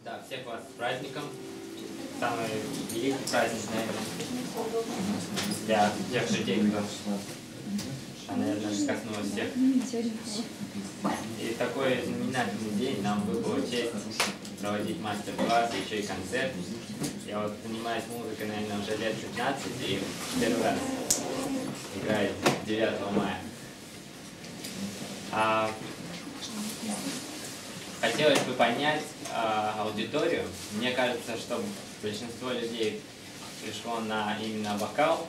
Да, всех вас с праздником. Самый великий праздник, наверное, для тех людей, кто, наверное, коснулось всех. И такой знаменательный день нам выпала честь проводить мастер-класс, еще и концерт. Я вот занимаюсь музыкой, наверное, уже лет 15 и первый раз играю 9 мая. Хотелось бы понять аудиторию. Мне кажется, что большинство людей пришло на именно вокал,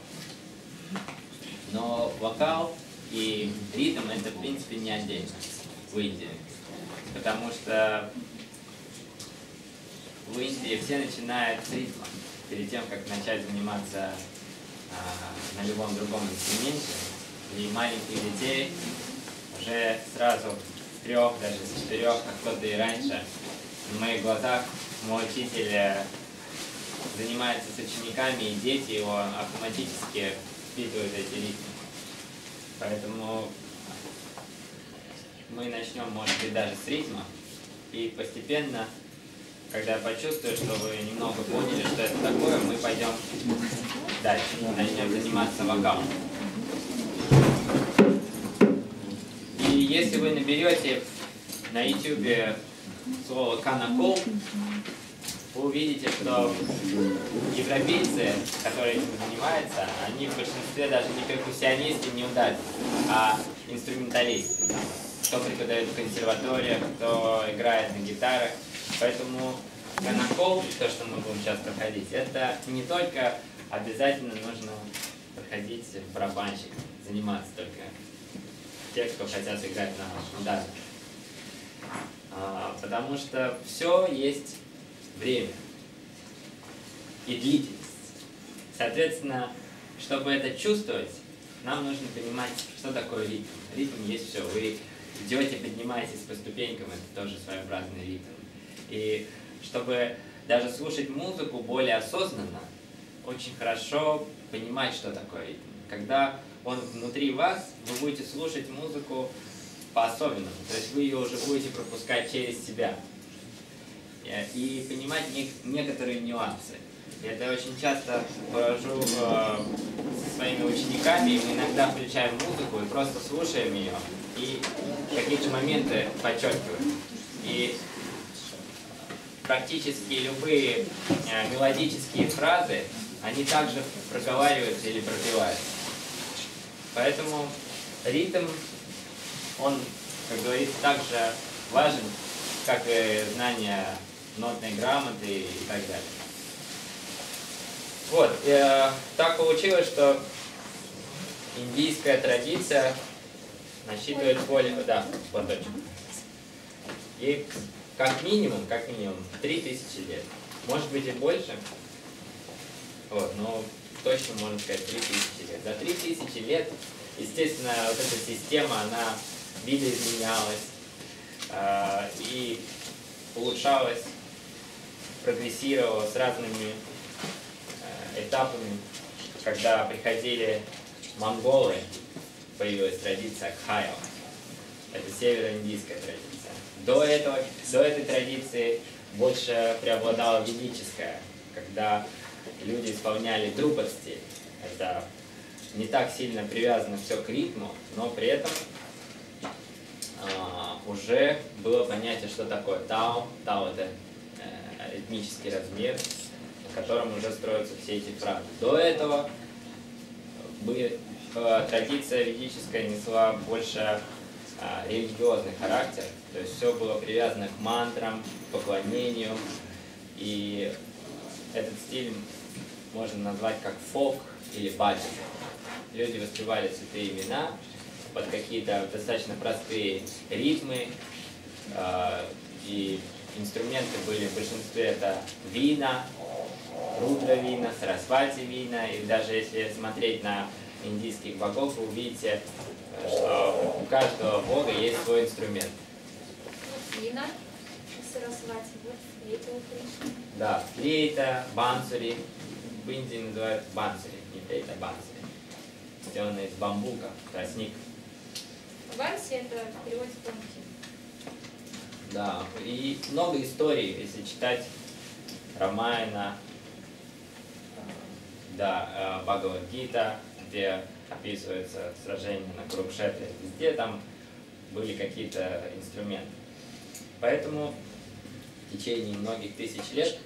но вокал и ритм это в принципе не отдельно в Индии, потому что в Индии все начинают с ритма перед тем, как начать заниматься на любом другом инструменте, и маленьких детей уже сразу с 3, даже с 4, а кто-то и раньше. В моих глазах мой учитель занимается с учениками, и дети его автоматически впитывают эти ритмы. Поэтому мы начнем, может быть, даже с ритма, и постепенно, когда почувствую, что вы немного поняли, что это такое, мы пойдем дальше, начнем заниматься вокалом. И если вы наберете на YouTube слово «канакол», вы увидите, что европейцы, которые этим занимаются, они в большинстве даже не перкуссионисты, не ударцы, а инструменталисты. Кто преподает в консерваториях, кто играет на гитарах. Поэтому канакол, то, что мы будем сейчас проходить, это не только обязательно нужно проходить барабанщик, заниматься только те, кто хотят играть на ударах. Потому что все есть время и длительность. Соответственно, чтобы это чувствовать, нам нужно понимать, что такое ритм. Ритм есть все. Вы идете, поднимаетесь по ступенькам, это тоже своеобразный ритм. И чтобы даже слушать музыку более осознанно, очень хорошо понимать, что такое ритм. Когда он внутри вас, вы будете слушать музыку по-особенному. То есть вы ее уже будете пропускать через себя. И понимать некоторые нюансы. И это очень часто провожу со своими учениками, и мы иногда включаем музыку и просто слушаем ее, и какие-то моменты подчеркиваем. И практически любые мелодические фразы, они также проговариваются или пропеваются. Поэтому ритм, он, как говорится, так же важен, как и знание нотной грамоты и так далее. Вот, так получилось, что индийская традиция насчитывает более, да, платочек. И как минимум 3000 лет. Может быть и больше. Вот, но точно можно сказать 3000 лет. За 3000 лет, естественно, вот эта система, она видоизменялась и улучшалась, прогрессировала с разными этапами. Когда приходили монголы, появилась традиция кхайл. Это североиндийская традиция. До этой традиции больше преобладала ведическая, когда люди исполняли друпад-стиль. Это не так сильно привязано все к ритму, но при этом уже было понятие, что такое тау. Тау — это ритмический размер, на котором уже строятся все эти фразы. До этого традиция ведическая несла больше религиозный характер, то есть все было привязано к мантрам, к поклонению, и этот стиль можно назвать как фолк или баджан. Люди воспевали святые имена под какие-то достаточно простые ритмы, и инструменты были в большинстве это вина, рудра вина, сарасвати вина, и даже если смотреть на индийских богов, вы увидите, что у каждого бога есть свой инструмент. Вина, сарасвати, вот флейта у Кришны. Да, флейта, бансури. В Индии называют бансури, не флейта, бансури. Сделанные из бамбука, тростник. Банси — это в переводе тонкий. Да, и много историй, если читать Рамаяна, да, Бхагавад-гита, где описывается сражение на Курукшетре, везде там были какие-то инструменты. Поэтому в течение многих тысяч лет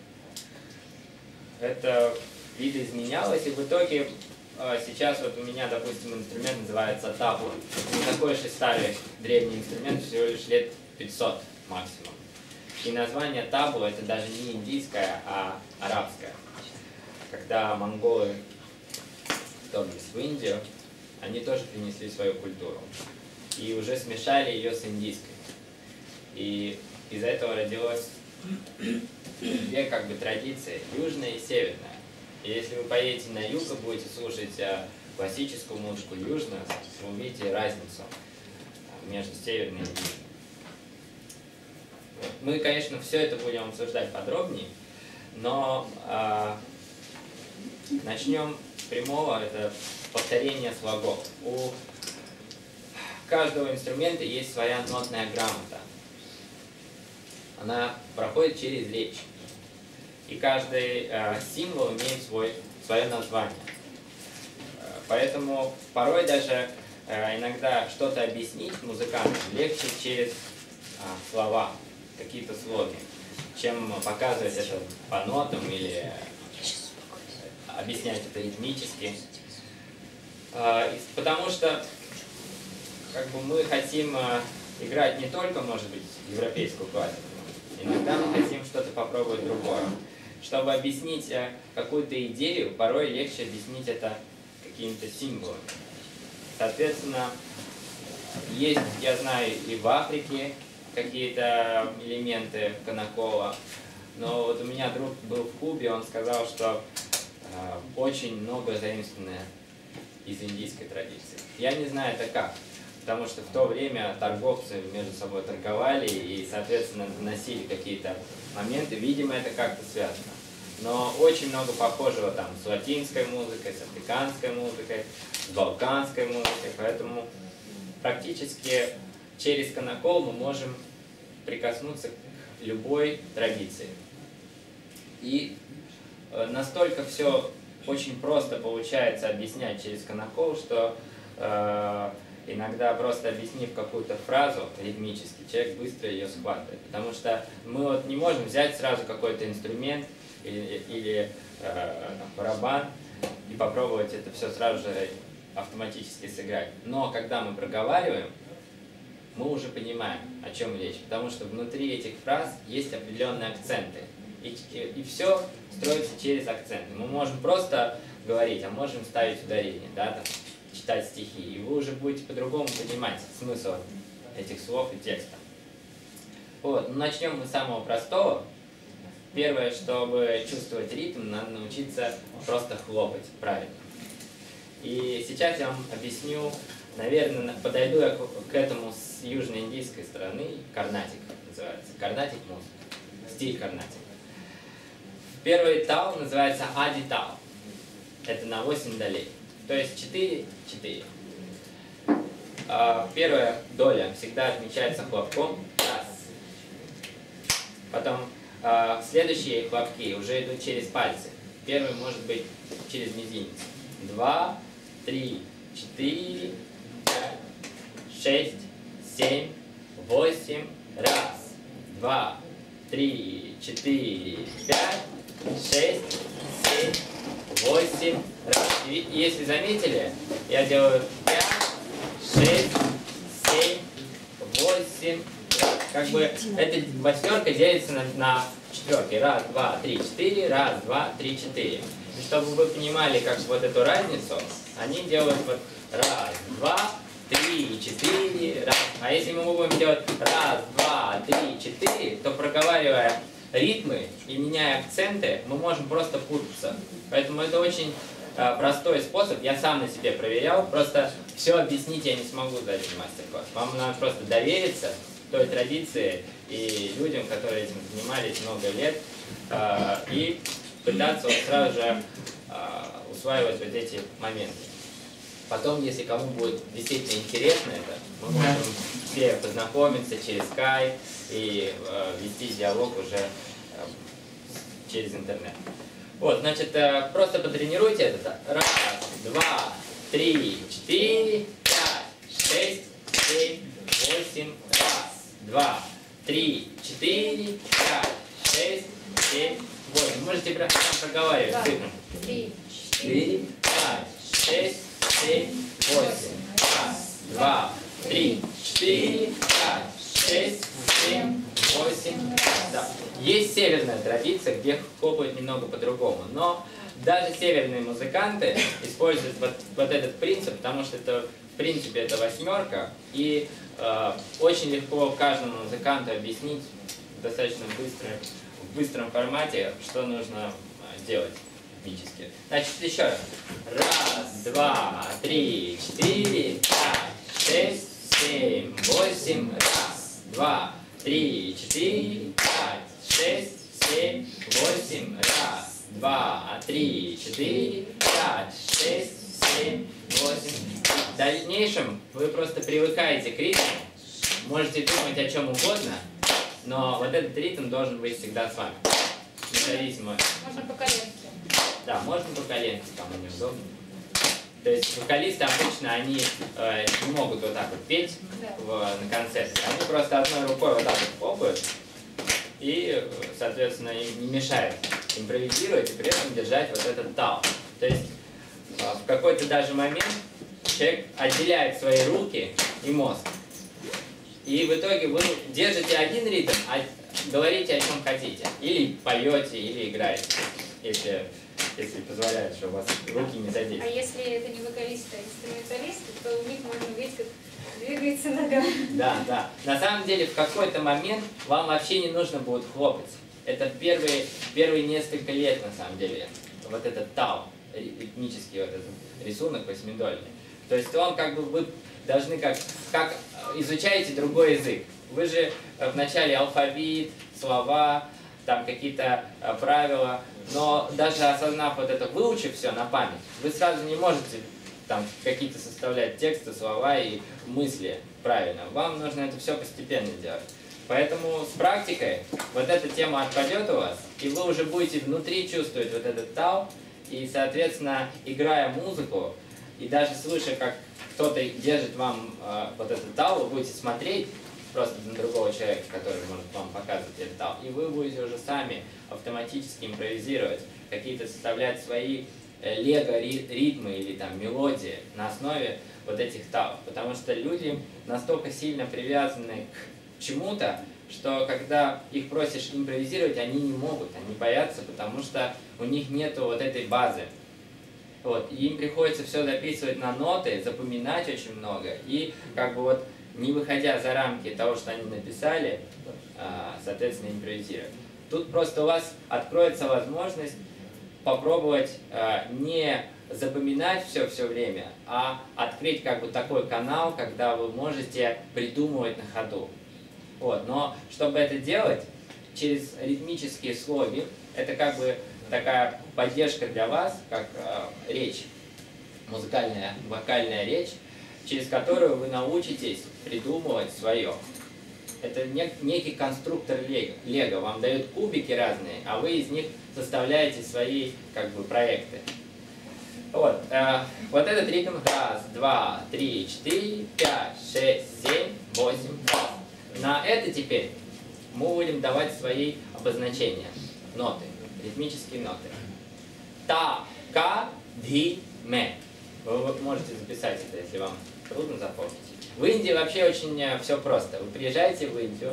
это видоизменялось, и в итоге сейчас вот у меня, допустим, инструмент называется табу. Не такой уж и старый древний инструмент, всего лишь лет 500 максимум. И название табу это даже не индийское, а арабское. Когда монголы вторглись в Индию, они тоже принесли свою культуру. И уже смешали ее с индийской. И из этого родилось две как бы традиции, южная и северная. И если вы поедете на юг и будете слушать классическую музыку южную, вы увидите разницу между северной и южной. Мы, конечно, все это будем обсуждать подробнее, но начнем с прямого, это повторение слогов. У каждого инструмента есть своя нотная грамота. Она проходит через речь. И каждый символ имеет свое название. Поэтому порой даже иногда что-то объяснить музыканту легче через слова, какие-то слоги, чем показывать это по нотам или объяснять это ритмически. Потому что как бы мы хотим играть не только, может быть, европейскую классику, иногда мы хотим что-то попробовать другое. Чтобы объяснить какую-то идею, порой легче объяснить это какими-то символами. Соответственно, есть, я знаю, и в Африке какие-то элементы канакола, но вот у меня друг был в Кубе, он сказал, что очень много заимствовано из индийской традиции. Я не знаю, это как, потому что в то время торговцы между собой торговали и, соответственно, носили какие-то моменты. Видимо, это как-то связано. Но очень много похожего там с латинской музыкой, с африканской музыкой, с балканской музыкой. Поэтому практически через канакол мы можем прикоснуться к любой традиции. И настолько все очень просто получается объяснять через канакол, что иногда просто объяснив какую-то фразу ритмически, человек быстро ее схватывает. Потому что мы вот не можем взять сразу какой-то инструмент или барабан и попробовать это все сразу же автоматически сыграть. Но когда мы проговариваем, мы уже понимаем, о чем речь. Потому что внутри этих фраз есть определенные акценты. И все строится через акценты. Мы можем просто говорить, а можем ставить ударение, да, там, читать стихи, и вы уже будете по-другому понимать смысл этих слов и текста. Вот, начнем мы с самого простого. Первое, чтобы чувствовать ритм, надо научиться просто хлопать правильно. И сейчас я вам объясню, наверное, подойду я к этому с южноиндийской стороны, карнатик называется, карнатик музыка, стиль карнатик. Первый тал называется ади-тал, это на 8 долей. То есть 4-4. Первая доля всегда отмечается хлопком. Раз. Потом следующие хлопки уже идут через пальцы. Первый может быть через мизинец. 2, 3, 4, 5, 6, 7, 8. Раз, 2, 3, 4, 5, 6, 7, 8. Раз. И если заметили, я делаю 5, 6, 7, 8. Как бы эта восьмерка делится на четверки. Раз, два, три, четыре. Раз, два, три, четыре. И чтобы вы понимали, как вот эту разницу, они делают вот раз, два, три, четыре. Раз. А если мы будем делать раз, два, три, четыре, то проговаривая ритмы и меняя акценты, мы можем просто путаться. Поэтому это очень простой способ, я сам на себе проверял, просто все объяснить я не смогу за один мастер-класс. Вам надо просто довериться той традиции и людям, которые этим занимались много лет, и пытаться вот сразу же усваивать вот эти моменты. Потом, если кому будет действительно интересно это, мы можем все познакомиться через Skype и вести диалог уже через интернет. Вот, значит, просто потренируйте это. 1, 2, 3, 4, 5, 6, 7, 8. 1, 2, 3, 4, 5, 6, 7, 8. Можете прям проговаривать цифры. 3, 4, 5, 6, 7, 8. 1, 2, 3, 4, 5, 6, 7, 8. Да. Есть северная традиция, где хлопают немного по-другому, но даже северные музыканты используют вот этот принцип, потому что это, в принципе, это восьмерка, и очень легко каждому музыканту объяснить достаточно в быстром формате, что нужно делать ритмически. Значит, еще раз. 1, 2, 3, 4, 5, 6, 7, 8. 1, 2, 3, 4, 5, 6, 7, 8. 1, 2, 3, 4, 5, 6, 7, 8. В дальнейшем вы просто привыкаете к ритму, можете думать о чем угодно, но вот этот ритм должен быть всегда с вами. Независимо. Можно по коленке. Да, можно по коленке, кому неудобно. То есть вокалисты обычно они не могут вот так вот петь на концерте. Они просто одной рукой вот так вот хлопают и, соответственно, им не мешает импровизировать и при этом держать вот этот тал. То есть в какой-то даже момент человек отделяет свои руки и мозг. И в итоге вы держите один ритм, а говорите о чем хотите. Или поете, или играете, если позволяет, что у вас руки не задействованы. А если это не вокалисты, а инструменталисты, то у них можно увидеть, как двигается нога. Да, да. На самом деле в какой-то момент вам вообще не нужно будет хлопать. Это первые несколько лет, на самом деле, вот этот тау, ритмический вот этот рисунок восьмидольный. То есть он как бы вы должны как изучаете другой язык. Вы же вначале алфавит, слова, там какие-то правила, но даже осознав вот это, выучив все на память, вы сразу не можете там какие-то составлять тексты, слова и мысли правильно. Вам нужно это все постепенно делать. Поэтому с практикой вот эта тема отпадет у вас, и вы уже будете внутри чувствовать вот этот тау, и, соответственно, играя музыку, и даже слыша, как кто-то держит вам вот этот тау, вы будете смотреть просто на другого человека, который может вам показывать этот тау, и вы будете уже сами автоматически импровизировать, какие-то составлять свои лего-ритмы или там мелодии на основе вот этих тау. Потому что люди настолько сильно привязаны к чему-то, что когда их просишь импровизировать, они не могут, они боятся, потому что у них нету вот этой базы. Вот, и им приходится все записывать на ноты, запоминать очень много, и как бы вот не выходя за рамки того, что они написали, соответственно, импровизировать. Тут просто у вас откроется возможность попробовать не запоминать все время, а открыть как бы такой канал, когда вы можете придумывать на ходу. Вот. Но чтобы это делать, через ритмические слоги, это как бы такая поддержка для вас, как речь, музыкальная, вокальная речь, через которую вы научитесь придумывать свое. Это некий конструктор лего. Вам дают кубики разные, а вы из них составляете свои как бы проекты. Вот, вот этот ритм. 1, 2, 3, 4, 5, 6, 7, 8. На это теперь мы будем давать свои обозначения. Ноты, ритмические ноты. Та, ка, ди, ме. Вы можете записать это, если вам трудно запомнить. В Индии вообще очень все просто. Вы приезжаете в Индию,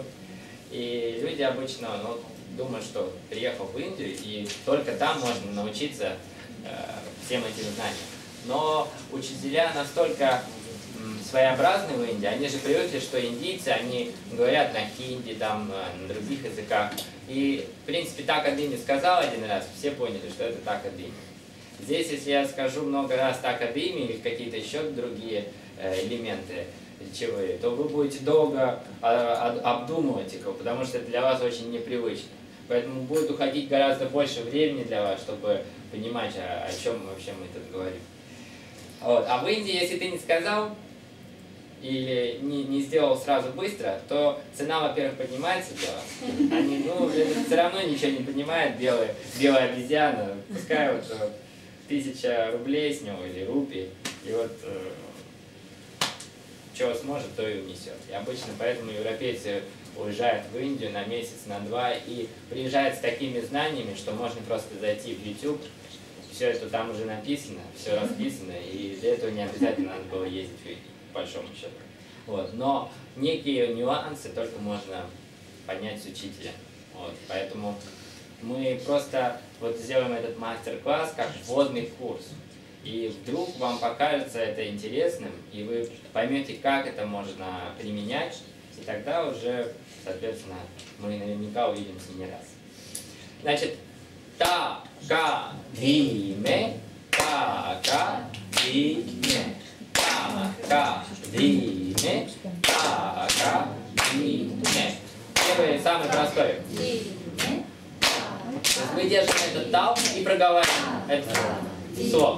и люди обычно думают, что приехал в Индию, и только там можно научиться всем этим знаниям. Но учителя настолько своеобразны в Индии, они же привыкли, что индийцы, они говорят на хинди, там, на других языках. И, в принципе, так Адыми сказал один раз, все поняли, что это так Адыми. Здесь, если я скажу много раз так Адыми или какие-то еще другие элементы речевые, то вы будете долго обдумывать их, потому что это для вас очень непривычно. Поэтому будет уходить гораздо больше времени для вас, чтобы понимать, о чем вообще мы тут говорим. Вот. А в Индии, если ты не сказал или не сделал сразу быстро, то цена, во-первых, поднимается, то они, ну, все равно ничего не поднимает, белая обезьяна, пускай вот 1000 рублей с него или рупий, и вот что сможет, то и унесет. И обычно поэтому европейцы уезжают в Индию на месяц, на 2 и приезжают с такими знаниями, что можно просто зайти в YouTube, все это там уже написано, все расписано, и для этого не обязательно надо было ездить в Индию, по большому счету. Вот. Но некие нюансы только можно понять с учителя. Вот. Поэтому мы просто вот сделаем этот мастер-класс как вводный курс. И вдруг вам покажется это интересным, и вы поймете, как это можно применять, и тогда уже, соответственно, мы наверняка увидимся не раз. Значит, та-ка-ди-ме, та-ка-ди-ме, та-ка-ди-ме, та-ка-ди-ме. Первый, самый простой. Вы держите этот тал и проговариваете это слово.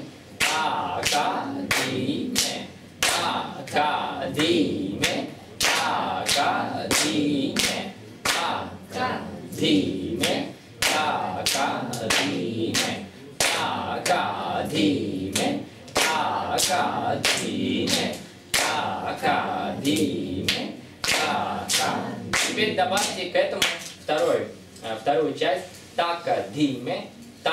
Та-ка-ди-ме, та-ка-ди-ме, та-ка-ди-ме, та-ка-ди-ме, та-ка-ди-ме, та-ка-ди-ме, та-ка-ди-ме, та-ка-ди-ме, та-ка. Теперь добавьте к этому вторую часть. Така-диме,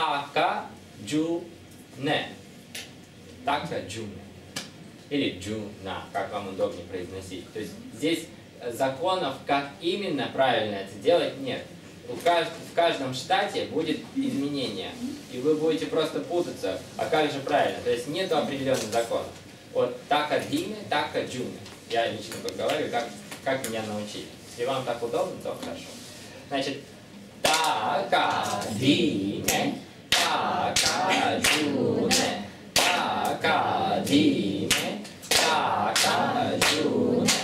така-джу-не. Така-джу-не. Или джу-на, как вам удобнее произносить. То есть здесь законов, как именно правильно это делать, нет. В каждом штате будет изменение. И вы будете просто путаться, а как же правильно. То есть нет определенных законов. Вот така-диме, така-джу-не. Я лично говорю, как меня научили. Если вам так удобно, то хорошо. Значит, така-диме, така-джу-не, така-диме, така-джу-не,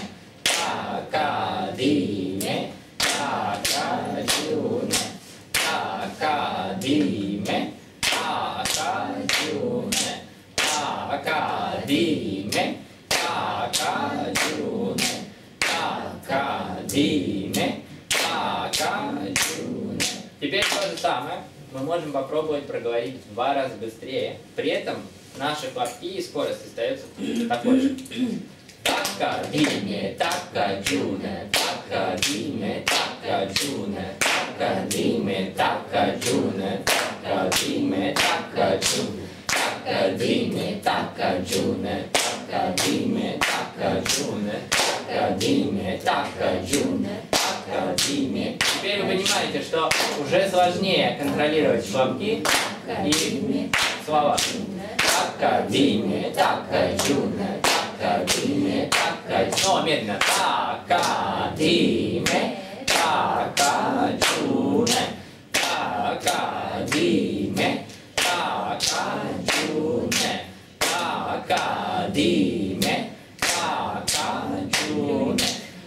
така-диме, така-джу-не, така-диме, така-джу-не, така-диме, така-джу-не, така-диме, така-джу-не. Теперь то же самое мы можем попробовать проговорить в 2 раза быстрее. При этом наши хлопки и скорость остаются такой же. Така-диме, така-джуне, така-диме, така-джуне, така-диме, така-джуне, така-диме, така-джуне, така-диме, така-джуне, така-диме, така-джуне, така-диме, така-джуне, така-диме. Теперь вы понимаете, что уже сложнее контролировать хлопки и слова. Така-диме, така-джуне, така-диме, така-джуне. Снова медленно. Така-диме, така-джуне, така-диме, така-джуне, така-диме, така-джуне,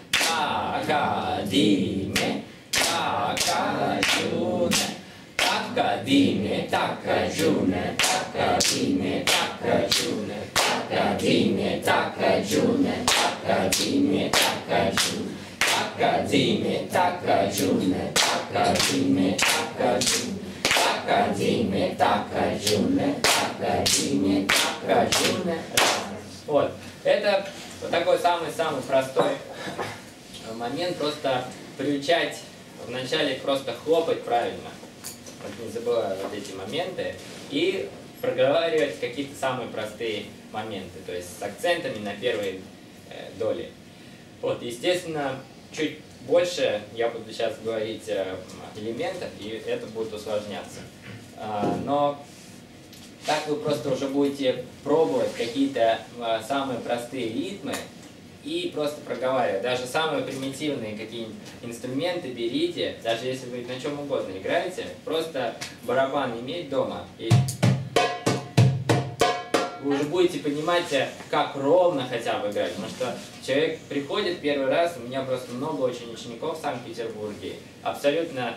така-диме, така-джуне, така-диме, така-джуне, така-диме, така-джуне, така-диме, така-джуне, така-диме, так-джуне, така-диме, так-джуне, така-диме, так-джуне, така-диме, так-джуне, така-диме, так-джуне. Вот. Это вот такой самый-самый простой момент, просто приучать вначале просто хлопать правильно, вот не забывая вот эти моменты, и проговаривать какие-то самые простые моменты, то есть с акцентами на первой доли. Вот, естественно, чуть больше я буду сейчас говорить элементов, и это будет усложняться. Но так вы просто уже будете пробовать какие-то самые простые ритмы и просто проговаривать. Даже самые примитивные какие-нибудь инструменты берите, даже если вы на чем угодно играете, просто барабан иметь дома, и вы уже будете понимать, как ровно хотя бы играть. Потому что человек приходит первый раз, у меня просто много очень учеников в Санкт-Петербурге, абсолютно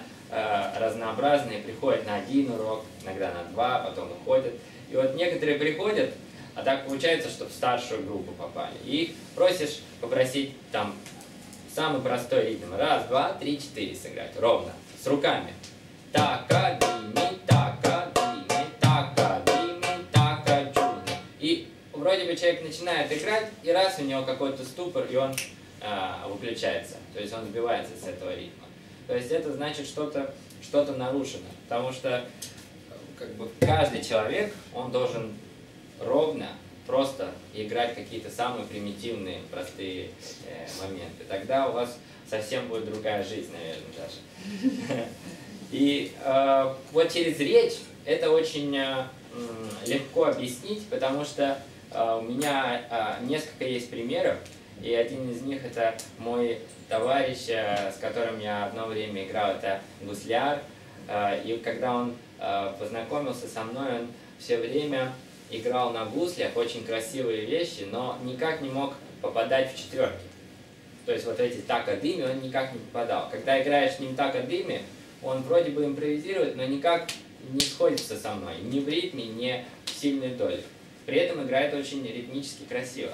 разнообразные, приходят на 1 урок, иногда на 2, потом уходят. И вот некоторые приходят, А так получается, что в старшую группу попали. И просишь попросить там самый простой ритм. Раз, два, три, четыре сыграть. Ровно. С руками. Така-дими, така-дими, така-дими, така-джуна. И вроде бы человек начинает играть, и раз у него какой-то ступор, и он выключается. То есть он сбивается с этого ритма. То есть это значит что-то нарушено. Потому что как бы каждый человек, он должен ровно, просто играть какие-то самые примитивные, простые моменты. Тогда у вас совсем будет другая жизнь, наверное, даже. И вот через речь это очень легко объяснить, потому что у меня несколько есть примеров, и один из них это мой товарищ, с которым я одно время играл, это гусляр. И когда он познакомился со мной, он все время играл на гуслях, очень красивые вещи, но никак не мог попадать в четверки. То есть вот эти така-дими он никак не попадал. Когда играешь с ним така-дими, он вроде бы импровизирует, но никак не сходится со мной, ни в ритме, ни в сильной доле. При этом играет очень ритмически красиво.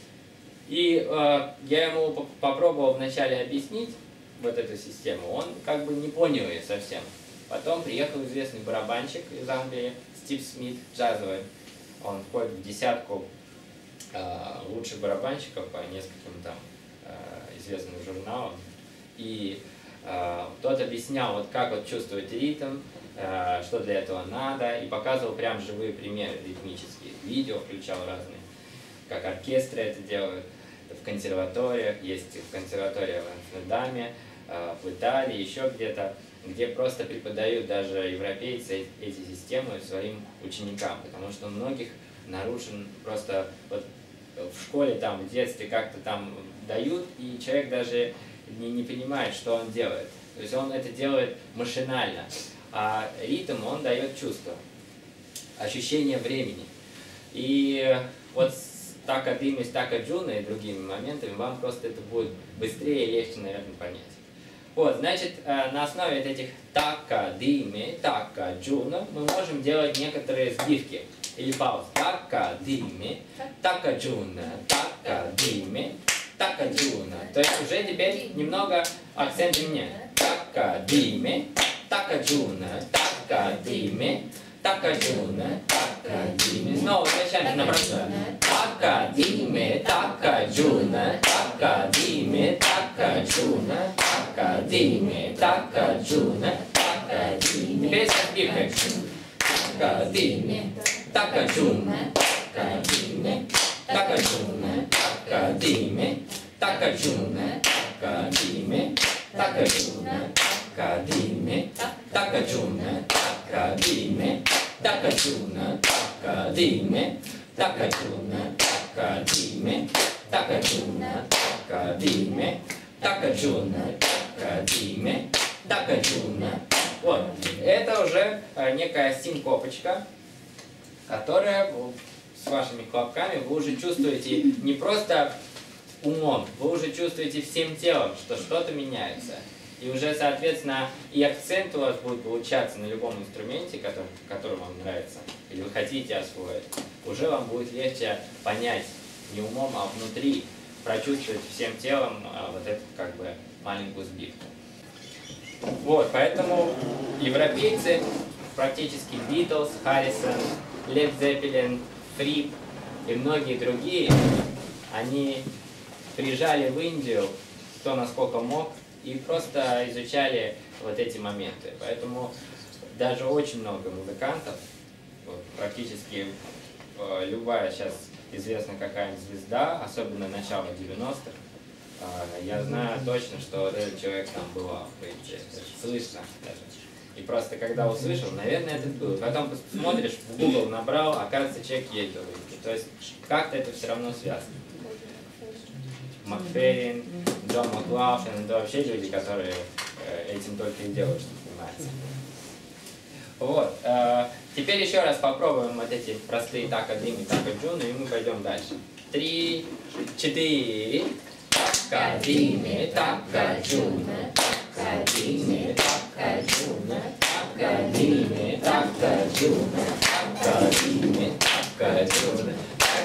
И я ему попробовал вначале объяснить вот эту систему, он как бы не понял ее совсем. Потом приехал известный барабанщик из Англии, Стив Смит, джазовый. Он входит в десятку лучших барабанщиков по нескольким там известным журналам. И тот объяснял, вот как вот чувствовать ритм, что для этого надо, и показывал прям живые примеры ритмические. Видео включал разные, как оркестры это делают в консерваториях, есть консерватория в Амстердаме, в Италии, еще где-то, где просто преподают даже европейцы эти системы своим ученикам, потому что у многих нарушен просто вот в школе, там, в детстве как-то там дают, и человек даже не понимает, что он делает. То есть он это делает машинально, а ритм он дает чувство, ощущение времени. И вот с така-дими, с така-джуна и другими моментами вам просто это будет быстрее и легче, наверное, понять. Вот, значит, на основе этих така-дими, така-джуна мы можем делать некоторые сбивки или паузы. Така-дими, така-джуна, така-дими, така-джуна. То есть уже теперь немного акцент меняет. Така-дими, така-джуна, така-дими, така-джуна, така-дими. Снова возвращаемся на простое. Така-дими, така-джуна, така-дими, така-джуна, така-дими, така-джуна, така-дими. Теперь со сбивкой. Така-дими, така-джуна, така-дими, така-джуна, така-дими, така-джуна, така-дими, така-джуна, така-дими, така-джуна, така-дими, така-джуна, така-дими, така-джуна, така-дими, така-джуна, така-дими, така-джуна, така-дими, така-джуна. Вот, это уже некая синкопочка, которая с вашими хлопками вы уже чувствуете не просто умом, вы уже чувствуете всем телом, что что-то меняется. И уже, соответственно, и акцент у вас будет получаться на любом инструменте, который вам нравится, или вы хотите освоить. Уже вам будет легче понять не умом, а внутри, прочувствовать всем телом вот эту как бы маленькую сбивку. Вот, поэтому европейцы, практически Битлз, Харрисон, Лед Зеппелин, Фрип и многие другие, они приезжали в Индию, кто насколько мог, и просто изучали вот эти моменты. Поэтому даже очень много музыкантов, вот, практически любая сейчас известная какая-нибудь звезда, особенно начало 90-х, я знаю точно, что вот этот человек там бывал, слышно даже. И просто когда услышал, наверное, это был. Потом смотришь, в Google набрал, оказывается, человек ездил в Индию. То есть как-то это все равно связано. Макферрин, Джон Маклафлин, это вообще люди, которые этим только и делают, что занимаются. Вот. Теперь еще раз попробуем вот эти простые така-дими, така-джуна, и мы пойдем дальше. 3, 4. Така-дими, така-джуна, така-дими, така-джуна, така-дими, така-джуна, така-дими, така-джуна,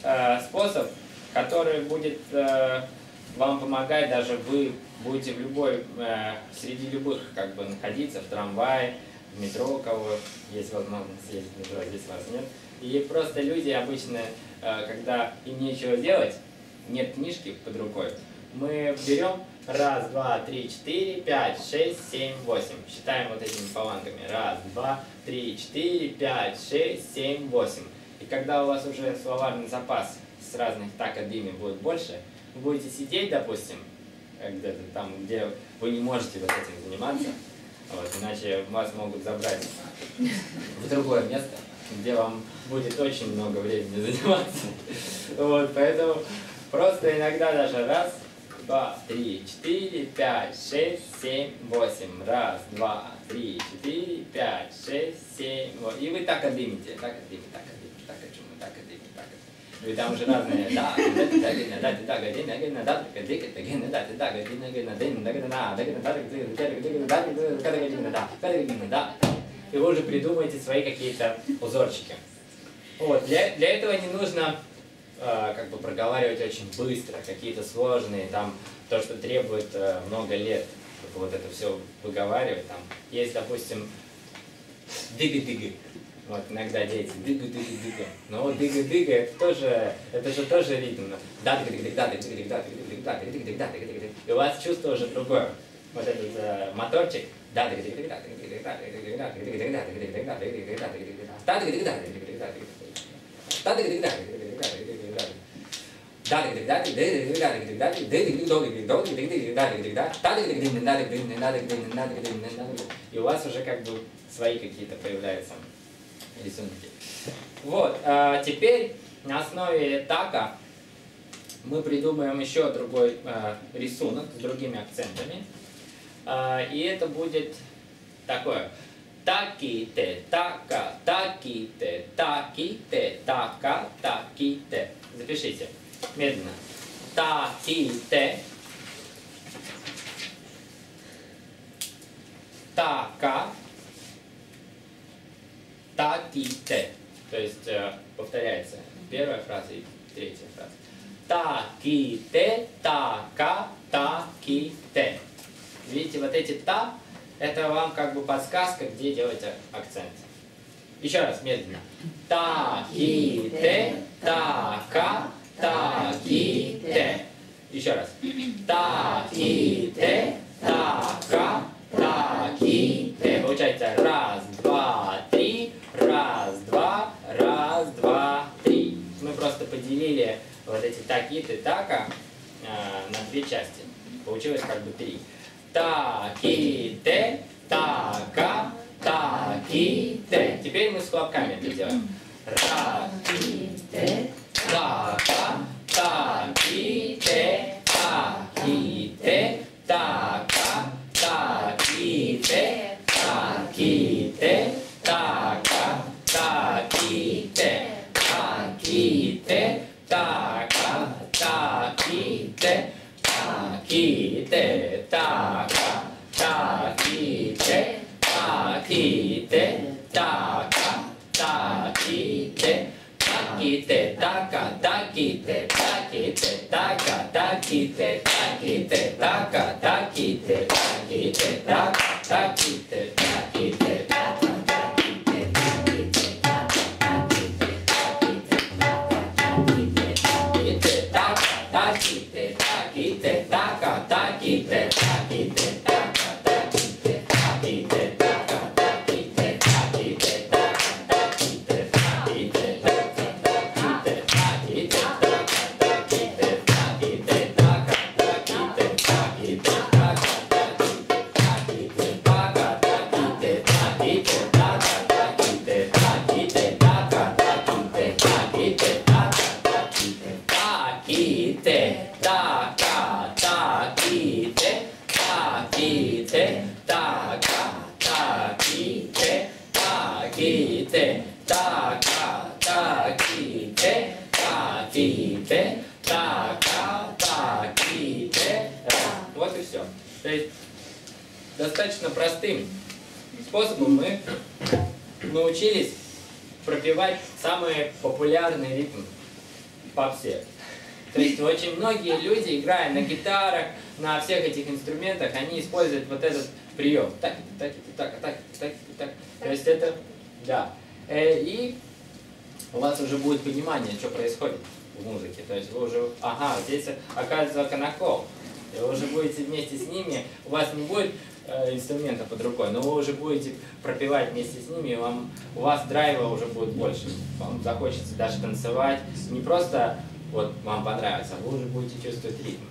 способ, который будет вам помогать, даже вы будете среди любых как бы находиться, в трамвае, в метро, у кого есть возможность ездить в метро, здесь вас нет. И просто люди обычно, когда им нечего делать, нет книжки под рукой, мы берем 1, 2, 3, 4, 5, 6, 7, 8. Считаем вот этими фалангами. 1, 2, 3, 4, 5, 6, 7, 8. И когда у вас уже словарный запас с разных так и дыми будет больше, вы будете сидеть, допустим, где-то там, где вы не можете вот этим заниматься, вот, иначе вас могут забрать в другое место, где вам будет очень много времени заниматься. Вот, поэтому просто иногда даже 1, 2, 3, 4, 5, 6, 7, 8. 1, 2, 3, 4, 5, 6, 7, 8. И вы так отдымите, так отдымите, так отдымите, так отдымите, так отдымите, так отдымите. И там уже разные, и вы уже придумаете свои какие-то узорчики. Вот, для этого не нужно как бы проговаривать очень быстро, какие-то сложные, там, то, что требует много лет, чтобы вот это все выговаривать. Там есть, допустим, дыга-дыга. Вот иногда дети дыга-дыга-дыга. Но вот дыга-дыга это же тоже ритм. И у вас чувство уже другое. Вот этот моторчик. И у вас уже как бы свои какие-то появляются рисунки. Вот, теперь на основе така мы придумаем еще другой рисунок с другими акцентами. И это будет такое. Таки-те, така, таки-те, таки-те, така, таки-те. Запишите медленно. Таки-те, така, таки-те. То есть повторяется первая фраза и третья фраза. Таки-те, така, таки-те. Видите, вот эти «та» — это вам как бы подсказка, где делать акцент. Еще раз, медленно. Таки-те, така, таки-те. Еще раз. Таки-те, така, таки-те. Получается 1, 2, 3, 1, 2, 1, 2, 3. Мы просто поделили вот эти таки-те, така на 2 части. Получилось как бы 3. Таки-те, така, таки-те. Теперь мы с хлопками это делаем. Таки-те, така, таки-те, таки-те, така, таки-те, таки-те, така, таки-те, таки-те, така, таки-те, таки-те, така, таки-те, таки-те, така, таки-те, таки-те, така, таки-те, таки-те, така, таки-те, таки-те, така, таки-те, таки-те, така, таки-те, таки-те, Вот и все. То есть достаточно простым способом мы научились пропевать самые популярные ритмы попсе. То есть очень многие люди, играя на гитарах, на всех этих инструментах, они используют вот этот прием. Так, так, так, так, так, так. То есть это, да. И у вас уже будет понимание, что происходит в музыке. То есть вы уже, ага, здесь оказывается канакол. И вы уже будете вместе с ними, у вас не будет инструмента под рукой, но вы уже будете пропевать вместе с ними, и у вас драйва уже будет больше. Вам захочется даже танцевать. Не просто вот вам понравится, а вы уже будете чувствовать ритм.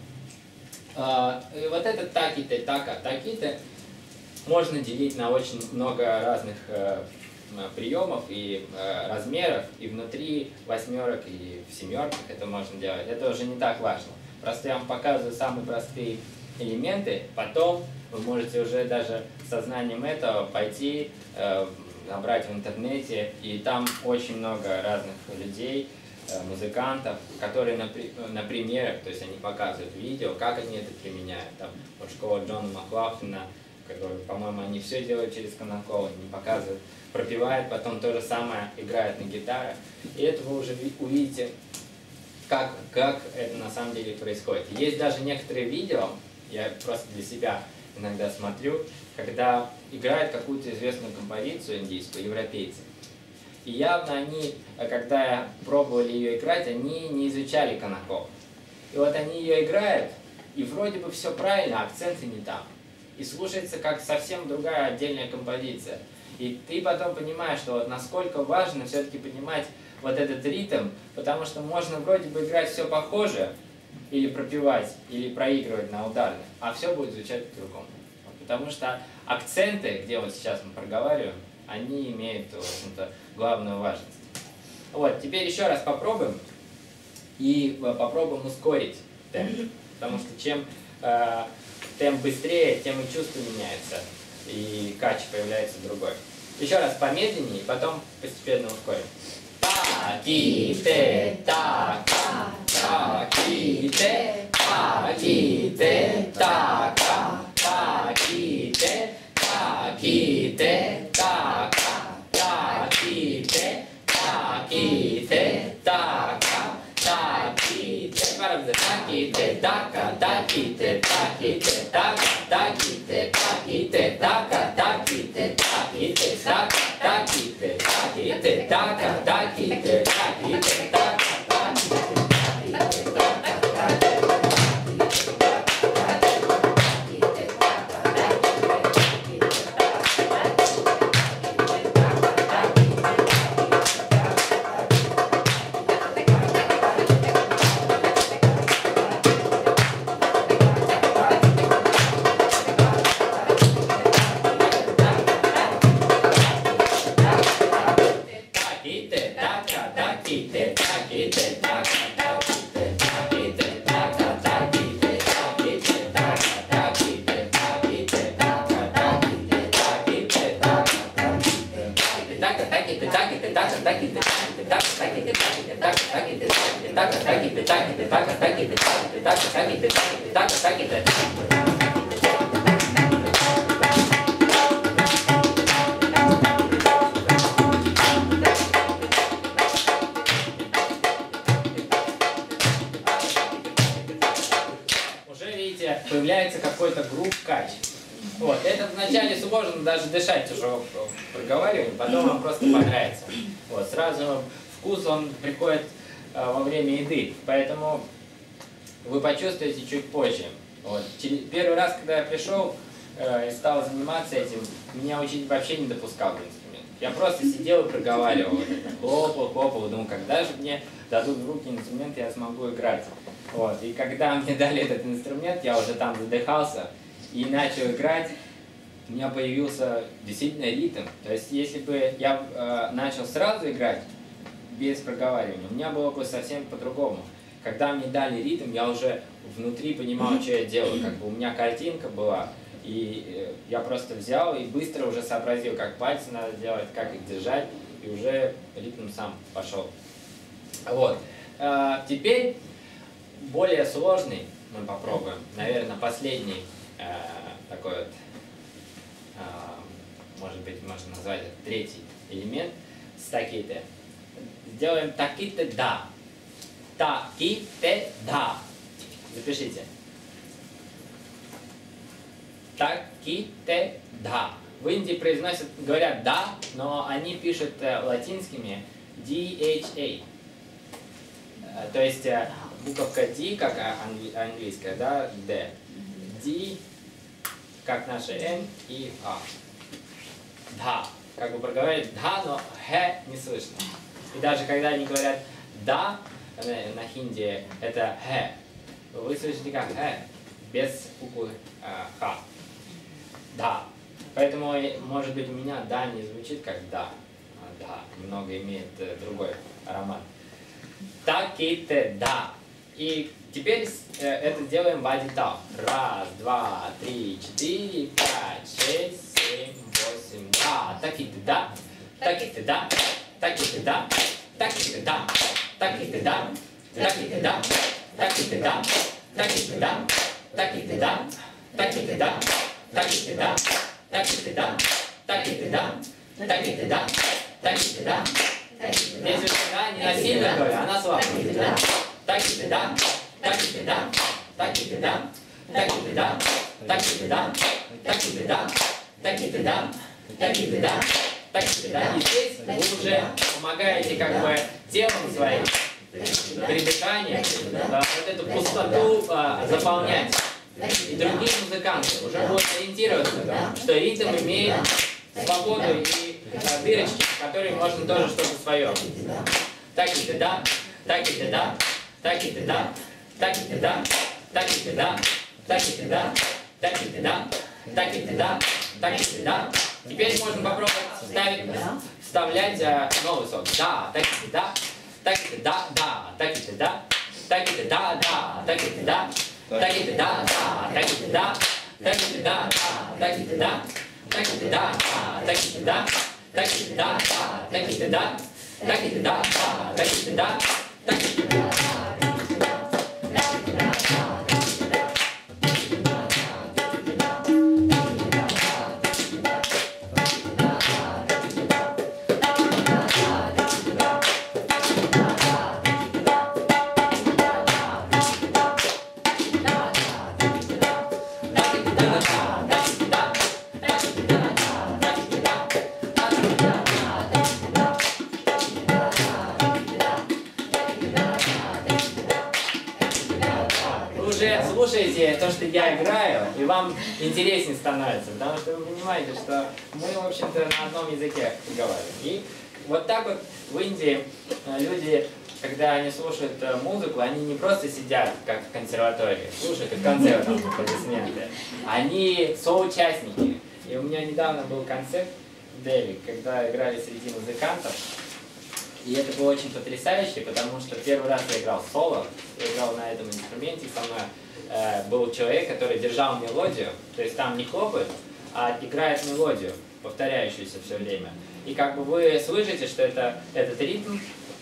И вот это таки-то, таки-то можно делить на очень много разных приемов и размеров, и внутри восьмерок, и в семерках это можно делать. Это уже не так важно. Просто я вам показываю самые простые элементы, потом вы можете уже даже сознанием этого пойти, набрать в интернете, и там очень много разных людей, музыкантов, которые на примерах, то есть они показывают видео, как они это применяют. Там вот школа Джона Маклафлина, который, по-моему, они все делают через канакол, они показывают, пропевают, потом то же самое играют на гитарах. И это вы уже увидите, как это на самом деле происходит. Есть даже некоторые видео, я просто для себя иногда смотрю, когда играют какую-то известную композицию индийскую, европейцы. И явно они, когда пробовали ее играть, они не изучали канакол. И вот они ее играют, и вроде бы все правильно, акценты не там. И слушается как совсем другая отдельная композиция. И ты потом понимаешь, что вот насколько важно все-таки понимать вот этот ритм, потому что можно вроде бы играть все похоже, или пропевать, или проигрывать на ударных, а все будет звучать по-другому. Потому что акценты, где вот сейчас мы проговариваем, они имеют, в общем-то, главную важность. Вот, теперь еще раз попробуем, и попробуем ускорить темп. Потому что чем темп быстрее, тем и чувство меняется, и кач появляется другой. Еще раз помедленнее, и потом постепенно ускорим. Та-ки-те, та-ка, та-ки-те, та-ки-те, та-ка, та-ки-те, та-ки-те, та-ка, та-ки-те, та-ки-те, та-ка, та-ки-те. Та-ки-те, та-ка, та-ки-те, та-ки-те, та-ка, та-ки-те, та-ки-те, та-ка, та-ки-те, та-ки-те, та-ка, та-ки-те, та-ки-те, та-ка, та-ки-те, та-ки-те, та-ка. Уже, видите, появляется какой-то грув кач. Вот, это вначале сложно даже дышать тяжело проговариваем, потом вам просто понравится. Вот, сразу вкус он приходит во время еды, поэтому вы почувствуете чуть позже. Вот. Первый раз, когда я пришел и стал заниматься этим, меня учитель вообще не допускал до инструмента. Я просто сидел и проговаривал, хлопал, думал, когда же мне дадут в руки инструмент, я смогу играть. Вот. И когда мне дали этот инструмент, я уже там задыхался и начал играть, у меня появился действительно ритм. То есть, если бы я начал сразу играть, без проговаривания, у меня было бы совсем по-другому. Когда мне дали ритм, я уже внутри понимал, что я делаю. Как бы у меня картинка была, и я просто взял и быстро уже сообразил, как пальцы надо делать, как их держать, и уже ритм сам пошел. Вот. Теперь более сложный мы попробуем. Наверное, последний такой вот, может быть, можно назвать это третий элемент с таки-то. Сделаем таки-то да. та-ки-те-да. Запишите. Так-ки-те-да. В Индии произносят, говорят да, но они пишут латинскими DHA. То есть буковка D, как английская, да, D. D, как наша N и А. Да. Как бы проговаривают да, но х не слышно. И даже когда они говорят да, на хинди это х, вы слышите как х, без буквы х. Да. Поэтому, может быть, у меня да не звучит как да. Да, немного имеет другой аромат. Так-и-те да. И теперь это сделаем в адитав. Раз, два, три, четыре, пять, шесть, семь, восемь, да. Так-и-те да. Так-и-те да. Так-и-те да. Так-и-те да. Так-и-те да. Так-и-те да. Так-и-те да. Так-и-те да. Так-и-те да. Так-и-те да. Так-и-те да. Так-и-те да. Так-и-те да. Так-и-те да. Так-и-те да. Если она не насильно говорит, она слабая. Так-и-те да. Так-и-те да. Так-и-те да. Так-и-те да. Так-и-те да. Так-и-те да. Так-и-те да. Так-и-те да. Так-и-те да. И здесь вы уже помогаете как бы телом своим при дыхании вот эту пустоту заполнять. И другие музыканты уже будут ориентироваться, что ритм имеет свободу и дырочки, в которые можно тоже что-то свое. Так-и-те да. Так-и-те да. Так-и-те да. Так-и-те да. Так-и-те да. Так-и-те да. Так-и-те да. Так-и-те да. Так-и-те да. Теперь можно попробовать вставлять новый сок. Да, так-и-те да. Так-и-те да, да. Так-и-те да. Так-и-те да, да. Так-и-те да. Так-и-те да, да. Так-и-те да. Так-и-те да, да. Так-и-те да. Так-и-те да, да. Так-и-те да. Так-и-те да, да. Так-и-те да. Так-и-те да, да. Так-и-те да. Так-и-те да. Слушайте то, что я играю, и вам интереснее становится, потому что вы понимаете, что мы, в общем-то, на одном языке разговариваем. И вот так вот в Индии люди, когда они слушают музыку, они не просто сидят, как в консерватории, слушают и в конце там аплодисменты. Они соучастники. И у меня недавно был концерт в Дели, когда играли среди музыкантов. И это было очень потрясающе, потому что первый раз я играл соло, я играл на этом инструменте, со мной был человек, который держал мелодию, то есть там не хлопает, а играет мелодию, повторяющуюся все время. И как бы вы слышите, что это этот ритм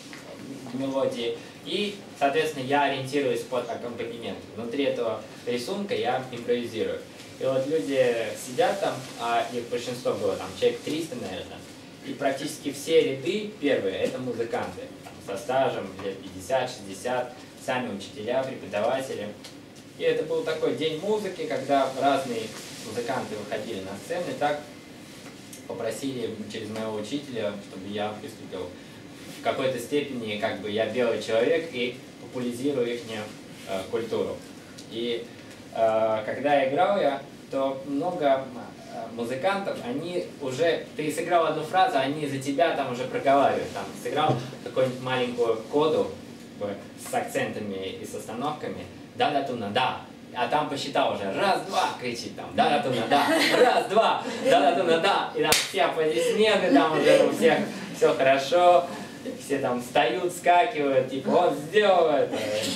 мелодии, и, соответственно, я ориентируюсь под аккомпанемент. Внутри этого рисунка я импровизирую. И вот люди сидят там, а их большинство было, там, человек 300, наверное, и практически все ряды первые – это музыканты, там, со стажем лет 50-60, сами учителя, преподаватели. И это был такой день музыки, когда разные музыканты выходили на сцену, и так попросили через моего учителя, чтобы я выступил. В какой-то степени, как бы, я белый человек и популяризирую их культуру. И когда играл я, то много музыкантов, они уже, ты сыграл одну фразу, они за тебя там уже проговаривают. Там сыграл какую-нибудь маленькую коду с акцентами и с остановками, да-да-туна, да. А там посчитал уже, раз-два, кричит там, да-да-туна, да, раз-два, да-да-туна, да. И там все аплодисменты, там уже у всех все хорошо. Все там встают, скакивают, типа, он сделал это,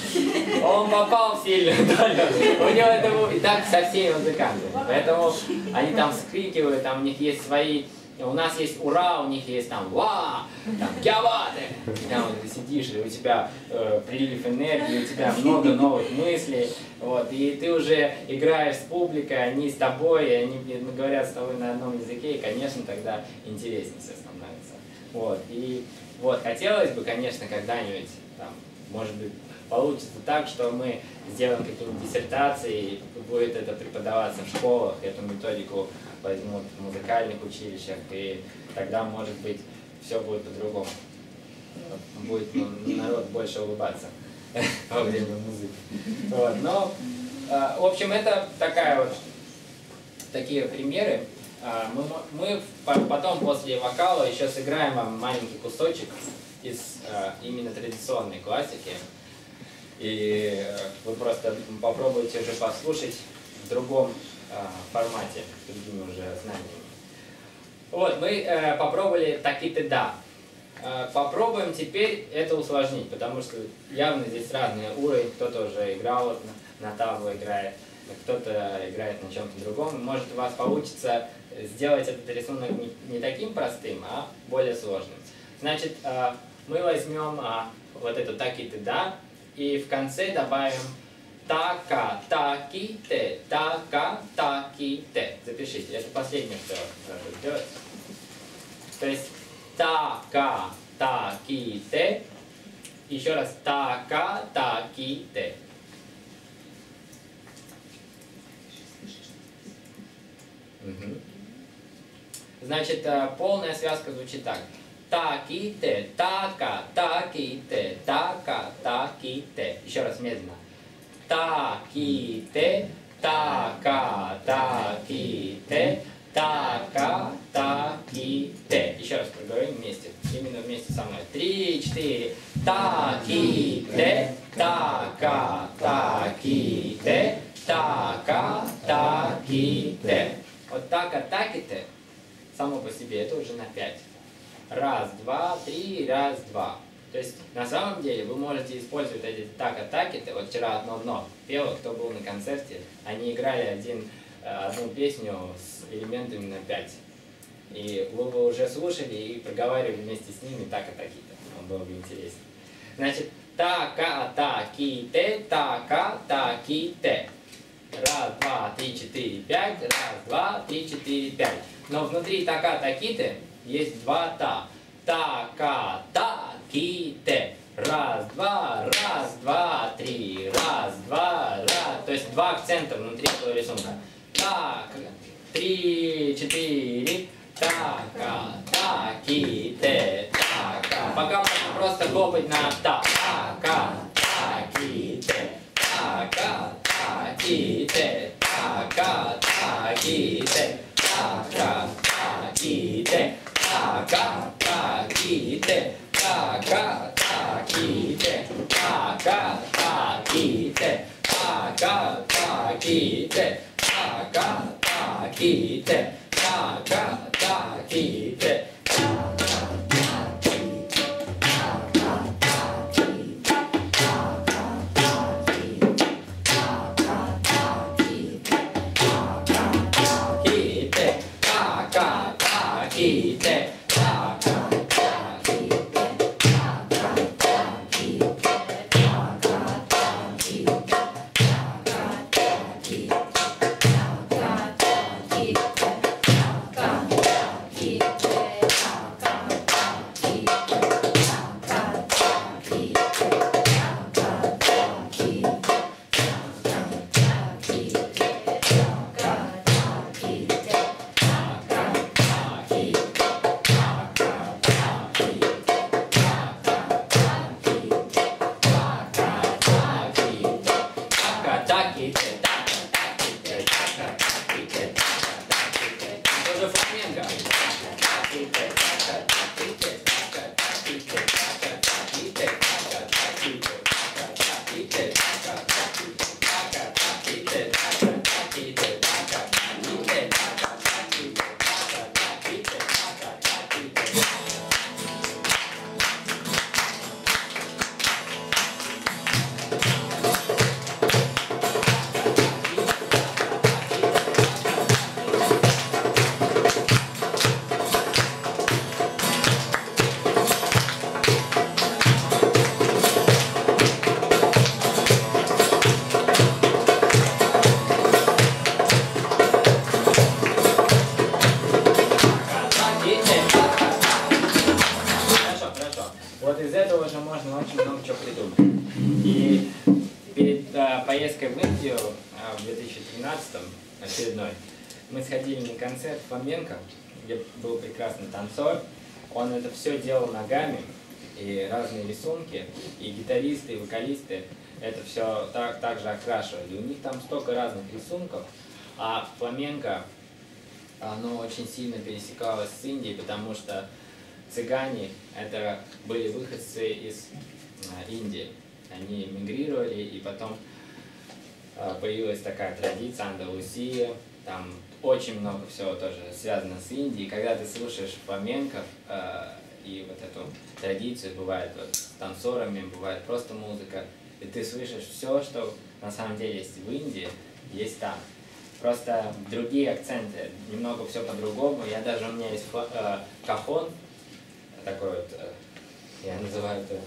он попал сильно, у него это было и так со всеми музыкантами. Поэтому они там скрикивают, там у них есть свои, у нас есть ура, у них есть там ва, там кяваты. Там ты сидишь, и у тебя прилив энергии, у тебя много новых мыслей, вот, и ты уже играешь с публикой, они с тобой, и они говорят с тобой на одном языке, и, конечно, тогда интереснее все становится. Вот, и вот, хотелось бы, конечно, когда-нибудь, там, может быть, получится так, что мы сделаем какие-нибудь диссертации, будет это преподаваться в школах, эту методику возьмут в музыкальных училищах, и тогда, может быть, все будет по-другому. Будет народ больше улыбаться во время музыки. Вот. Но, в общем, это такие примеры. Мы потом после вокала еще сыграем вам маленький кусочек из именно традиционной классики. И вы просто попробуйте уже послушать в другом формате, с другими уже знаниями. Вот, мы попробовали «таки-ты да». Попробуем теперь это усложнить, потому что явно здесь разный уровень. Кто-то уже играл, на табло играет, кто-то играет на чем-то другом. Может, у вас получится сделать этот рисунок не таким простым, а более сложным. Значит, мы возьмем вот эту «таки-ты да» и в конце добавим «така-таки-те», «така-таки-те». Запишите, это последнее, что надо сделать. То есть «така-таки-те», еще раз «така-таки-те». Угу. Значит, полная связка звучит так. «Таки-те», «така-таки-те», «така-таки-те». Еще раз медленно. «Таки-те», «така-таки-те», «така-таки-те». Еще раз проговорим вместе. Именно вместе со мной. 3, 4. «Таки-те», «така-таки-те», «така-таки-те». Вот «така-таки-те» само по себе это уже на 5. Раз, два, три, раз, два. То есть на самом деле вы можете использовать эти «така-таки-те». Вот вчера одно пело, кто был на концерте, они играли одну песню с элементами на 5. И вы уже слушали и проговаривали вместе с ними «така-таки-те». Было бы интересно. Значит, «така-таки-те», «така-таки-те». Раз, два, три, четыре, пять. Раз, два, три, четыре, пять. Но внутри «така-таки-те» есть два «та». «Така-таки-те». Раз, два, три. Раз, два, раз. То есть два акцента внутри этого рисунка. Так, 3, 4. «Така-таки-те». «Така». Пока можно просто хлопать на «та». «Така-таки-те». «Така-таки-те». «Така-таки-те». «Така-таки-те». «Така-таки-те». «Така-таки-те». «Така-таки-те». «Така-таки-те». «Така-таки-те». «Така-таки-те». Вот из этого же можно очень много чего придумать. И перед поездкой в Индию в 2013 очередной мы сходили на концерт фламенко, где был прекрасный танцор. Он это все делал ногами, и разные рисунки, и гитаристы, и вокалисты это все так же окрашивали. У них там столько разных рисунков, а фламенко, оно очень сильно пересекалось с Индией, потому что цыгане это были выходцы из Индии. Они мигрировали, и потом появилась такая традиция Андалусия, там очень много всего тоже связано с Индией. Когда ты слушаешь фламенко и вот эту традицию, бывает вот с танцорами, бывает просто музыка, и ты слышишь все, что на самом деле есть в Индии, есть там. Просто другие акценты, немного все по-другому. У меня есть кахон, такой вот, я называю это,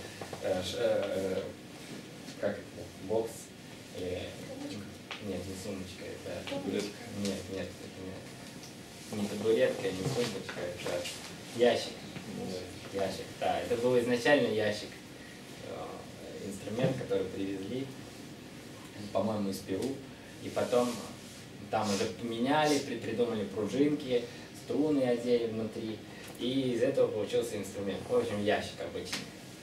как это, бокс, или, нет, не сумочка, это, нет, это не табуретка, не сумочка, это ящик, да, это был изначально ящик, инструмент, который привезли, по-моему, из Перу, и потом там уже поменяли, придумали пружинки, струны одели внутри, и из этого получился инструмент, в общем, ящик обычный.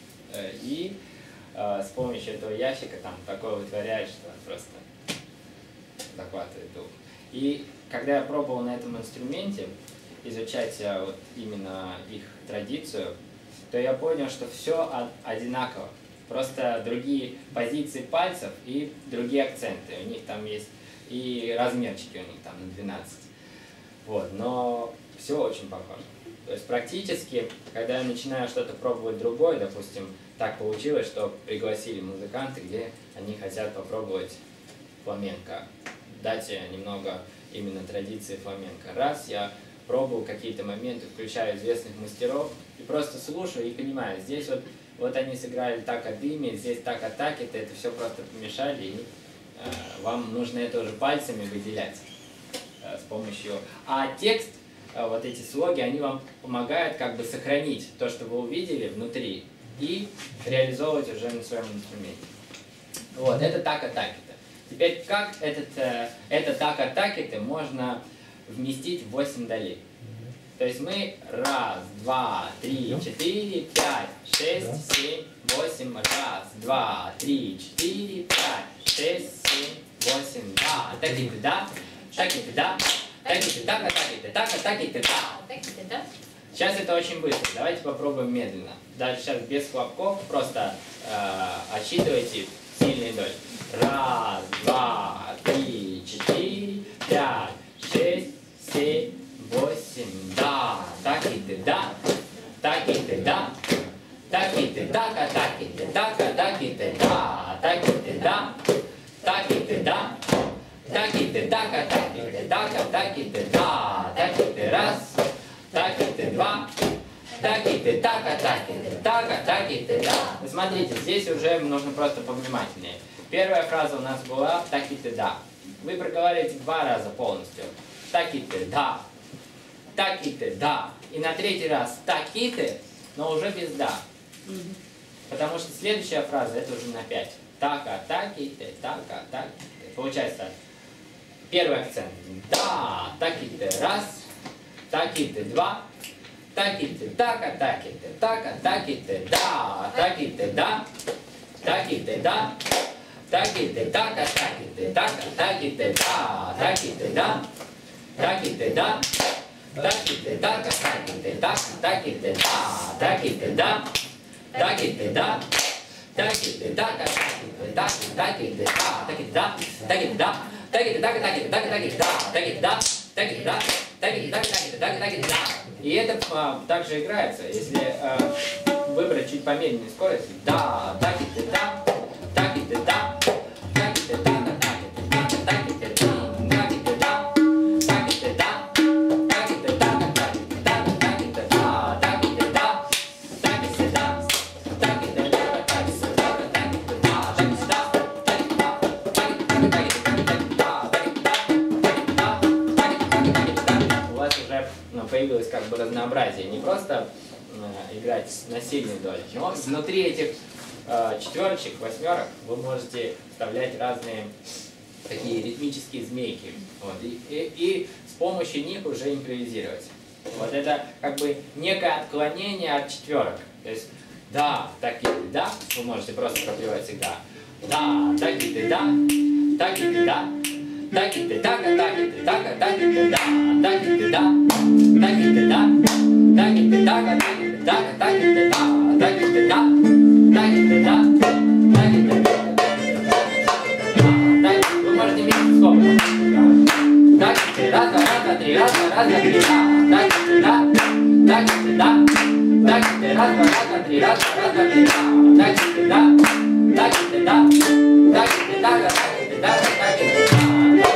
И с помощью этого ящика там такое вытворяешь, что просто захватывает дух. И когда я пробовал на этом инструменте изучать вот именно их традицию, то я понял, что все одинаково. Просто другие позиции пальцев и другие акценты. У них там есть и размерчики у них там на 12. Вот, но все очень похоже. То есть практически, когда я начинаю что-то пробовать другое, допустим, так получилось, что пригласили музыканты, где они хотят попробовать фламенко, дать немного именно традиции фламенко. Раз я пробую какие-то моменты, включаю известных мастеров и просто слушаю и понимаю, здесь вот они сыграли так от имя, здесь так от таки-то, это все просто помешали, и вам нужно это уже пальцами выделять с помощью. А текст, вот эти слоги, они вам помогают как бы сохранить то, что вы увидели внутри, и реализовывать уже на своем инструменте. Вот, это так от таки-то. Теперь как это так от таки-то можно вместить в 8 долей? То есть мы 1, 2, 3, 4, 5, 6, 7, 8, 1, 2, 3, 4, 5, 6, 7, 8, 2, таки-то, да, таки-то, да, таки-то, так, таки-то, таки-то, да. Сейчас это очень быстро, давайте попробуем медленно. Дальше сейчас без хлопков, просто отсчитывайте сильные доли. 1, 2, 3, 4, 5, 6, 7, 8, да, таки-то, да, таки-то, да, таки-то, так, таки-то, так, таки-то, да, таки-то, да, таки-то, да, таки-то, так, таки-то, так, таки-то, да, таки-то, раз, таки-то, два, таки-то, так, таки-то, так, таки-то, да. Смотрите, здесь уже нужно просто повнимательнее. Первая фраза у нас была таки-то, да. Вы проговариваете 2 раза полностью. Таки-то, да. Таки-то, да. И на 3-й раз таки-то, но уже без да. Потому что следующая фраза это уже на 5. Така, таки-то, така, таки-то. Получается так. Первый акцент. Да, таки-то, раз. Таки-то, 2. Таки-то, така, таки-то, така, таки-то, да. Таки-то, да. Таки-то, да. Таки-то, така, таки-то, така, таки-то, да. Таки-то, да. Таки-то, да. Таки-то, така, таки-то, така, таки-то, да. Таки-то, да. Таки-то, да. Таки-то, така, таки-то, така, таки-то, да. Таки-то, да. Таки-то, да. Таки-то, така, таки-то, така, таки-то, да. Таки-то, да. Таки-то, да. Таки-то, така, таки-то, така, таки-то, да. И это также играется, если выбрать чуть помедленнее скорость. Да, таки-то, да. Таки-то, да. Таки-то, да. Появилось как бы разнообразие, не просто играть на сильной доле. Но внутри этих четверочек, восьмерок вы можете вставлять разные такие ритмические змейки. Вот, и с помощью них уже импровизировать. Вот это как бы некое отклонение от четверок. То есть да, так и да, вы можете просто пропевать всегда. Да, так и ты да, так и ты да, так и ты так, так и ты так, так и ты да, так и ты да, так и ты да, так и ты так, так и ты так, так и ты да, так и ты да, так и ты да, так и ты да. Вы можете вместе скопать. Так и ты раз, два, три, раз, два, три, так и ты да, так и ты да, так и ты раз, два, три, раз, два, три, так и ты да, так и ты да, так и ты да, так и ты да, так и ты да.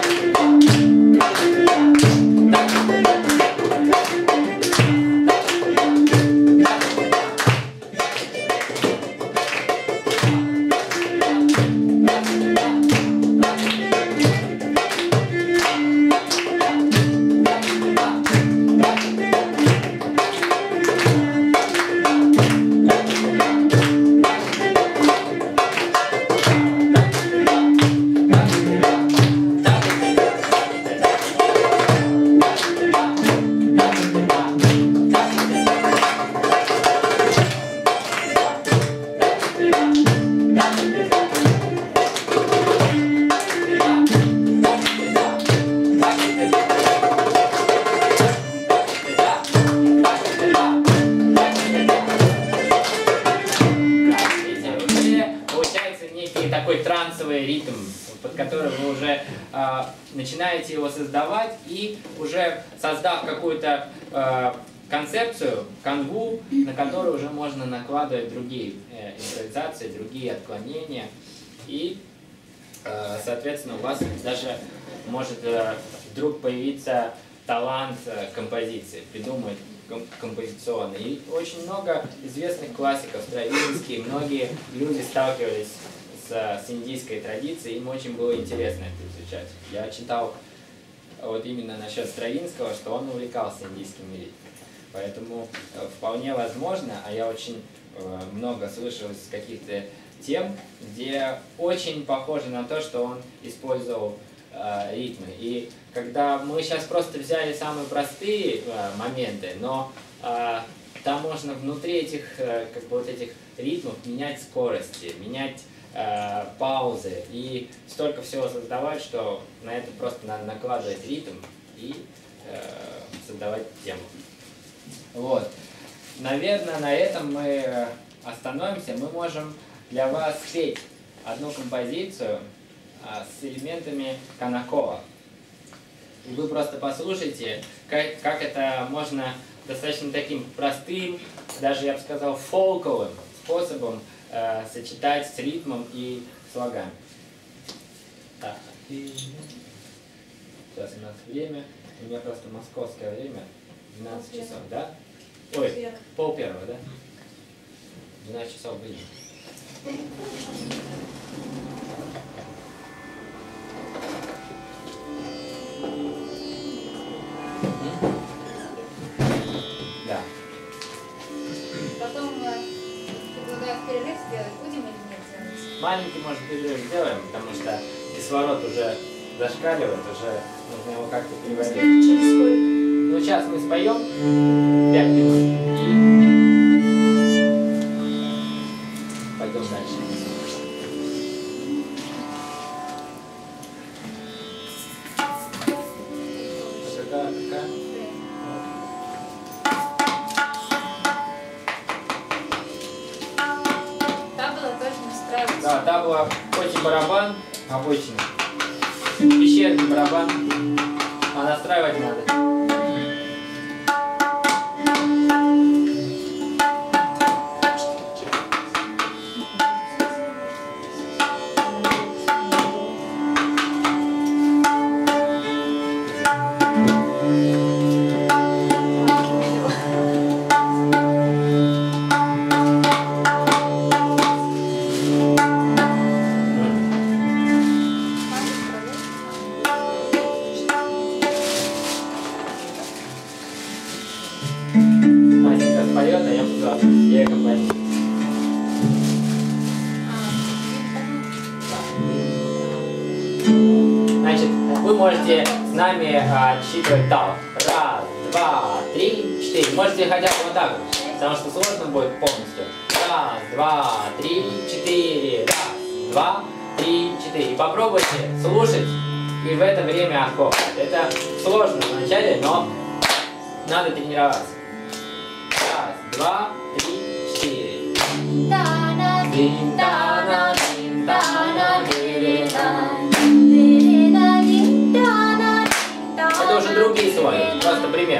Такой трансовый ритм, под который вы уже начинаете его создавать, и уже создав какую-то концепцию, канву, на которую уже можно накладывать другие импровизации, другие отклонения, и, соответственно, у вас даже может вдруг появиться талант композиции, придумать композиционный. И очень много известных классиков, Стравинский, многие люди сталкивались с индийской традицией, им очень было интересно это изучать. Я читал вот именно насчет Стравинского, что он увлекался индийским ритмом. Поэтому вполне возможно, а я очень много слышал из каких-то тем, где очень похоже на то, что он использовал ритмы. И когда мы сейчас просто взяли самые простые моменты, но там можно внутри этих, как бы вот этих ритмов менять скорости, менять паузы и столько всего создавать, что на это просто надо накладывать ритм и создавать тему. Вот. Наверное, на этом мы остановимся. Мы можем для вас спеть одну композицию с элементами Канакова. И вы просто послушайте, как это можно достаточно таким простым, даже я бы сказал фолковым способом сочетать с ритмом и слогами. Так. Сейчас у нас время. У меня просто московское время. 12 часов, да? Ой, пол-первого, да? 12 часов были. Да. Потом предлагаю перерыв сделать. Будем или нет делать? Маленький, может, перерыв сделаем, потому что кислород уже зашкаливает, уже нужно его как-то переводить. Через сколько? Ну, сейчас мы споем 5 минут и пойдем дальше. Какая? Та была тоже настраиваться. Да, та была хоть и барабан обычный, пещерный барабан, а настраивать надо. можете с нами отсчитывать так. 1, 2, 3, 4. Можете хотя бы вот так вот, потому что сложно будет полностью. 1, 2, 3, 4. 1, 2, 3, 4. И попробуйте слушать и в это время аккорд. Это сложно вначале, но надо тренироваться. 1, 2, 3, 4. Это уже другие слои, просто пример.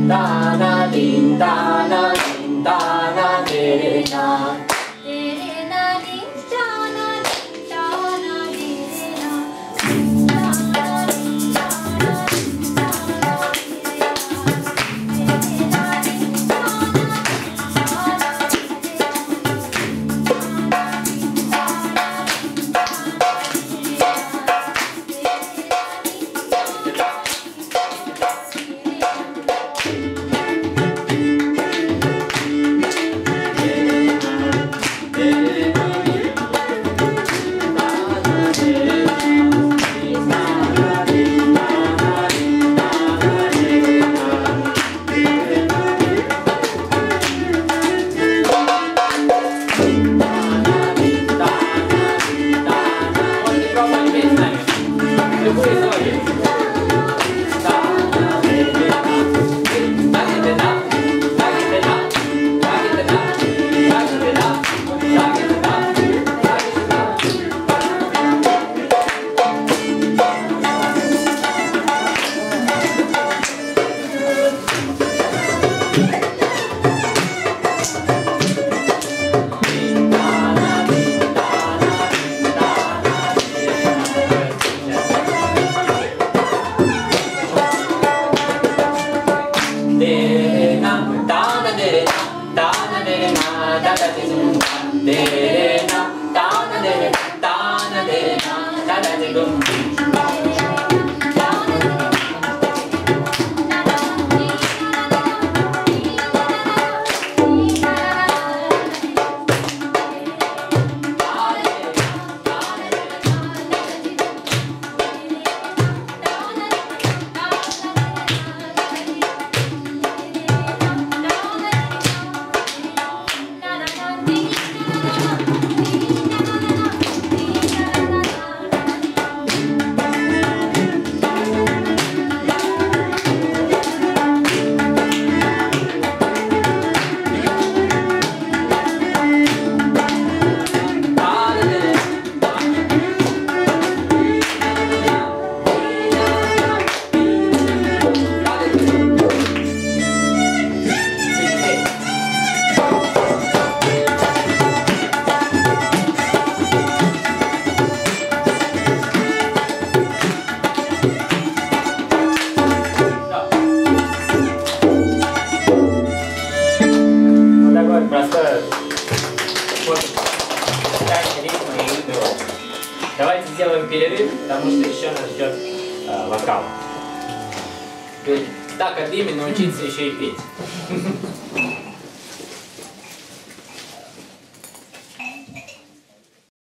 Давайте сделаем перерыв, потому что еще нас ждет вокал. Так, как именно научиться еще и петь.